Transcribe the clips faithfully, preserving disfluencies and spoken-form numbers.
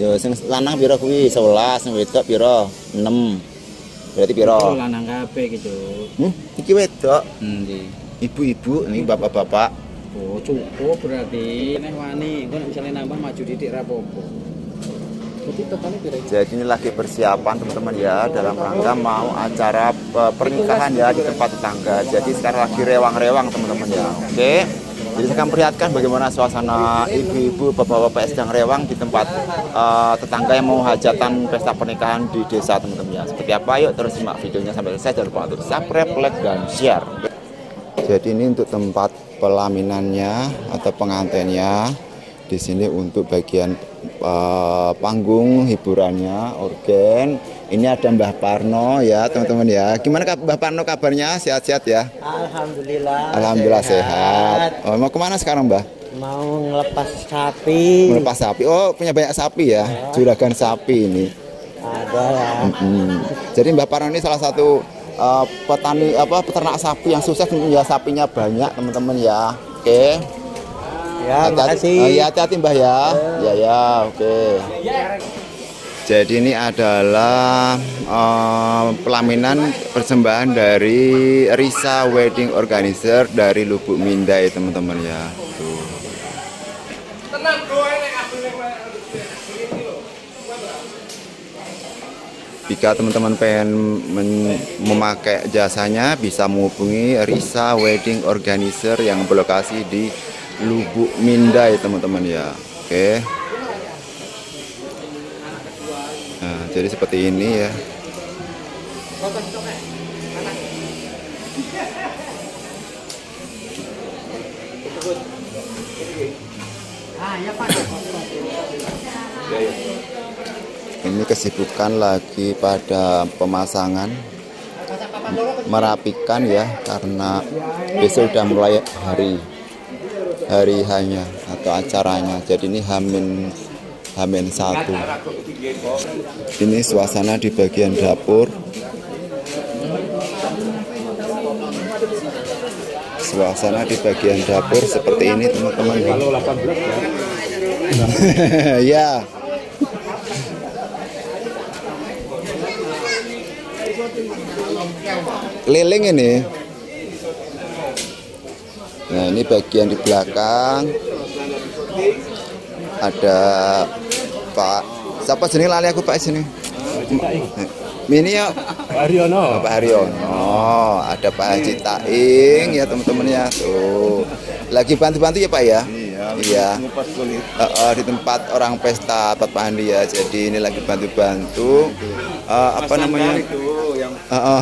Yo sing lanang piro kuwi? sebelas, sing wedok piro? enam. Berarti piro? Lanang kabeh gitu. Hmm, iki wedok. Endi? Ibu-ibu nih bapak-bapak. Oh, cukup berarti. Nek wani, engko nek misale nambah maju didik ra apa-apa. Jadi ini lagi persiapan teman-teman ya dalam rangka mau acara pernikahan ya di tempat tetangga. Jadi sekarang lagi rewang-rewang teman-teman ya. Oke. Jadi saya akan perlihatkan bagaimana suasana ibu-ibu, bapak-bapak sedang rewang di tempat uh, tetangga yang mau hajatan pesta pernikahan di desa teman-teman ya. Seperti apa? Yuk terus simak videonya sampai selesai. Jangan lupa untuk subscribe, like, dan share. Jadi ini untuk tempat pelaminannya atau pengantinnya. Di sini untuk bagian uh, panggung hiburannya, organ. Ini ada Mbah Parno ya teman-teman ya. Gimana Mbah Parno kabarnya? Sehat-sehat ya? Alhamdulillah. Alhamdulillah sehat. sehat. Oh, mau kemana sekarang Mbah? Mau ngelepas sapi. Melepas sapi. Oh punya banyak sapi ya? ya. Juragan sapi ini. Ada ya. Mm-hmm. Jadi Mbah Parno ini salah satu uh, petani apa peternak sapi yang sukses punya sapinya banyak teman-teman ya. Oke. Ya, terima kasih. Oh, ya, hati-hati Mbah ya. Ya, ya, oke. Jadi ini adalah uh, pelaminan persembahan dari Risa Wedding Organizer dari Lubuk Mindai teman-teman ya. Tuh. Jika teman-teman pengen memakai jasanya bisa menghubungi Risa Wedding Organizer yang berlokasi di Lubuk Mindai teman-teman ya. Oke. Nah, jadi seperti ini ya. Ini kesibukan lagi pada pemasangan, merapikan ya, karena besok sudah mulai hari hari hanya atau acaranya. Jadi ini hamin hamin satu. Ini suasana di bagian dapur. Suasana di bagian dapur seperti ini teman-teman. Kalau delapan belas ya. Ya. Keliling ini. Nah ini bagian di belakang ada Pak siapa sini lali aku Pak sini ini ya Pak Haryono. Pak Haryono. Oh, ada Pak Haji Taing ya teman-teman ya. Tuh lagi bantu-bantu ya Pak ya. Iya. Iya. Uh, uh, di tempat orang pesta Pak Andi ya. Jadi ini lagi bantu-bantu. Uh, apa namanya? Uh, uh.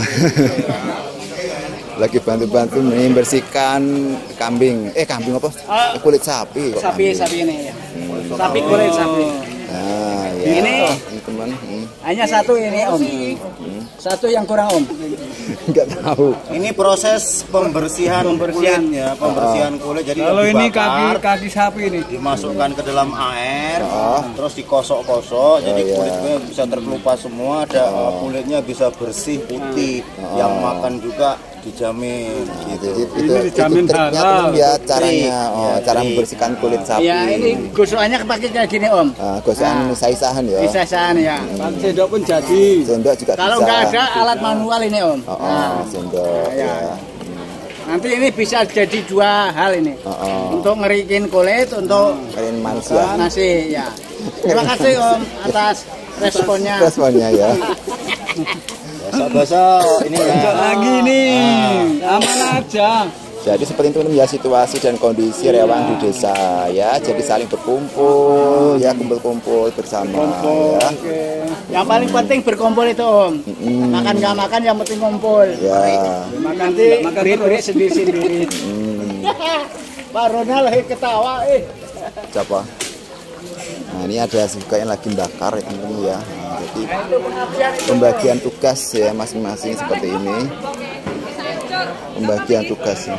Lagi bantu-bantu membersihkan kambing. Eh kambing apa? Uh, kulit sapi. Sapi, kambing. Sapi ini ya. Hmm. Sapi kulit sapi. Nah, ya. Ini teman. Hmm. Hanya satu ini Om. Hmm. Satu yang kurang Om. Enggak tahu. Ini proses pembersihan, pembersihan kulit ya, pembersihan uh, kulit. Jadi kalau ini kaki kaki sapi ini dimasukkan ke dalam air, uh, terus dikosok-kosok. Jadi uh, kulitnya bisa terkelupas semua. Ada uh, kulitnya bisa bersih putih. Uh, yang makan juga dijamin gitu. Itu, itu, ini dijamin itu triknya teman ya caranya. Oh, ya, cara membersihkan kulit sapi. Ya ini gosokannya pakai kayak gini Om. Uh, gosokan nah, saisahan ya. Saisahan ya. Hmm. Sendok pun jadi. Sendok juga kalau bisa. Nggak ada alat manual ini Om. Oh, oh nah, sendok. Ya. Ya. Nanti ini bisa jadi dua hal ini. Oh, oh. Untuk ngerikin kulit, untuk ngerikin manusia. Nasi ya. Terima kasih Om atas responnya. Responnya ya. Besok-besok ini ya. Lagi nih. Ah. Aman aja. Jadi seperti itu ya situasi dan kondisi rewang di desa ya. Jadi saling berkumpul ya, kumpul-kumpul bersama kumpul, ya. Okay. Yang paling penting berkumpul itu Om. Mm. Makan nggak makan yang penting kumpul. Ya. Nanti beri-beri sendiri-sendiri. Mm. Pak Ronald lagi ketawa eh. Siapa? Nah ini ada juga yang lagi bakar ya teman-teman ya. Nah, jadi pembagian tugas ya masing-masing seperti ini. Pembagian tugasnya.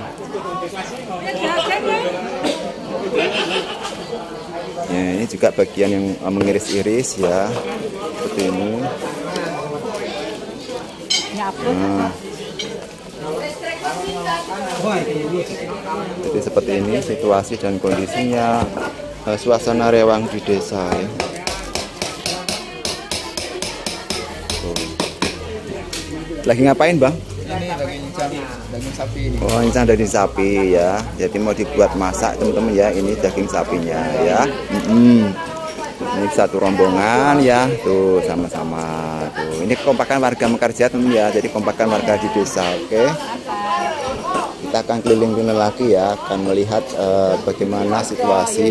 Ya ini juga bagian yang mengiris-iris ya seperti ini. Nah. Jadi seperti ini situasi dan kondisinya. Suasana rewang di desa ya. Lagi ngapain, Bang? Ini lagi nyincang daging sapi ini. Oh, nyincang daging sapi ya. Jadi mau dibuat masak teman-teman ya. Ini daging sapinya ya. Mm-mm. Ini satu rombongan ya. Tuh sama-sama. Tuh. Ini kompakan warga Mekarjaya teman ya. Jadi kompakan warga di desa. Oke. Kita akan keliling-keliling lagi ya. Akan melihat uh, bagaimana situasi.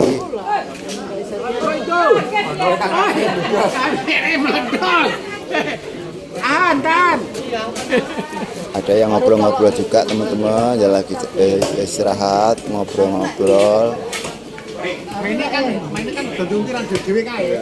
Ada yang ngobrol-ngobrol juga teman-teman, ya lagi eh, istirahat, ngobrol-ngobrol. Ini kan, ini kan dodongkiran dhewe kae.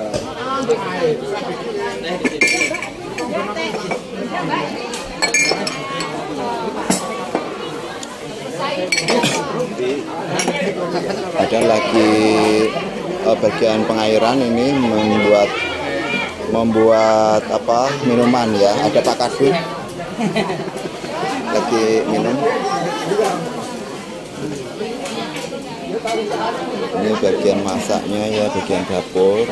Ada lagi eh, bagian pengairan ini membuat membuat apa minuman ya. Ada Pak Kadun lagi minum. Ini bagian masaknya ya, bagian dapur.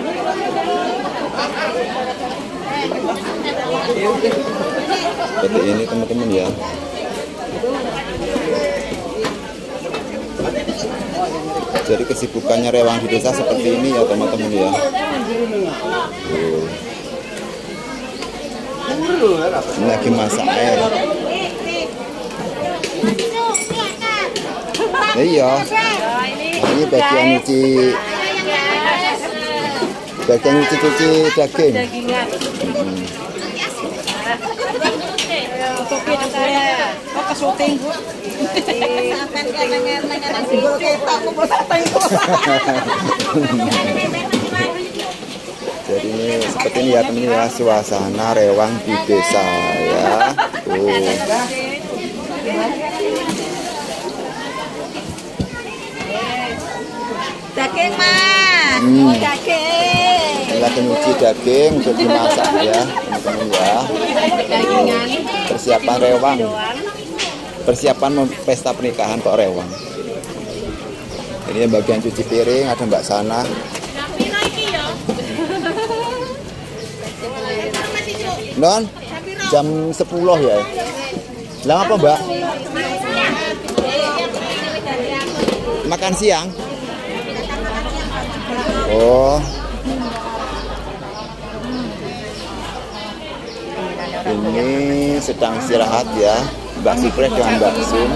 Seperti ini teman-teman ya. Jadi kesibukannya rewang di desa seperti ini ya teman-teman ya. Tuh. Ini lagi masak air. Iya. Nah, ini bagian nyuci, bagian nyuci-cuci daging. Hmm. Jadi ini seperti ini ya teman ya, suasana rewang di desa ya. Tuh. Daging mas, Hmm. daging. Ini lagi nyuci daging untuk dimasak ya teman-teman ya. Persiapan rewang, persiapan pesta pernikahan kok rewang. Ini bagian cuci piring, ada Mbak Sana. Non, jam sepuluh ya. Lah apa Mbak? Makan siang? Oh. Ini sedang istirahat ya, Mbak Sipres dengan Mbak Sun.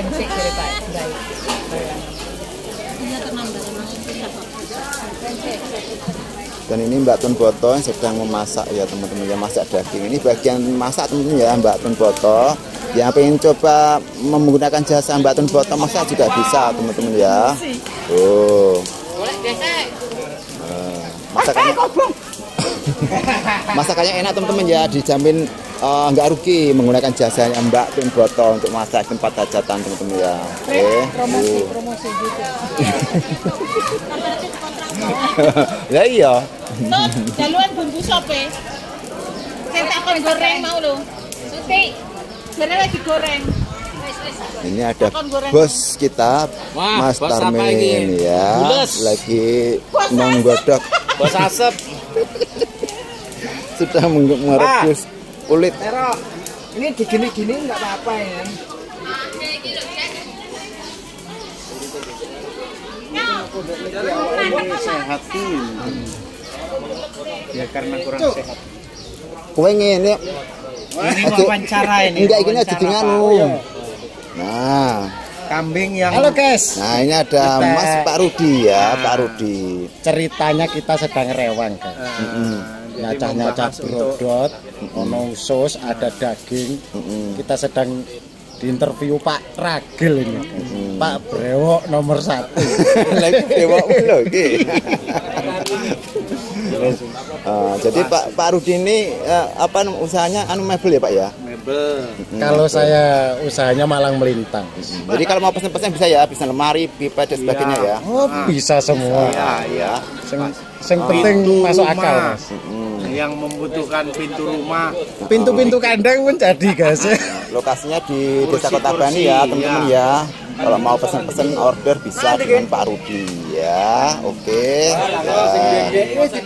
Dan ini Mbak Tun Boto yang sedang memasak ya teman-teman ya, masak daging. Ini bagian masak teman-teman ya Mbak Tun Boto. Yang pengen coba menggunakan jasa Mbak Tun Boto masak juga bisa teman-teman ya. Tuh. Uh, masakannya masakannya enak teman-teman ya, dijamin uh, nggak rugi menggunakan jasanya Mbak Tun Boto untuk masak tempat hajatan teman-teman ya. Oke. Okay. Promosi promosi juga. Ya iya. Tuh, jaluan bumbu sope. Saya takon goreng mau lo. Suti. Bener lagi goreng. Ini ada bos kita, Wah, Mas bos apa Tarmin ini? ya, Bules. lagi menggodok, Bos asep. sudah meng- merebus kulit. Tero. Ini digini-gini enggak apa-apa ya. Sehat tuh. Ya karena kurang sehat. Kue ngene. Ini Aduh. wawancara ini. Enggak, ini wawancara, jadi Pak. nganu. Ayo. Nah, Kambing yang Halo guys. nah ini ada Kita- Mas Pak Rudi ya, Nah. Pak Rudi. Ceritanya kita sedang rewang guys. Nyacah-nyacah brodot, ono usus, ada daging. Kita sedang diinterview Pak Ragil ini. Pak Brewok nomor satu. Lagi dewok lho iki. Ah, jadi Pak Pak Rudi ini eh, apa usahanya anu mebel ya Pak ya? Mebel. Mm, Kalau mebel. saya usahanya malang melintang. Jadi kalau mau pesen-pesen bisa ya, bisa lemari, pipa dan sebagainya ya. Oh, bisa semua. Ya, ya. Sing, sing penting masuk akal, Mas. Yang membutuhkan pintu rumah, Pintu-pintu kandang pun jadi, guys. Lokasinya di Desa Kota Bani ya, teman-teman ya. Kalau mau pesen-pesen order bisa dengan Pak Rudi ya. Oke. Ya.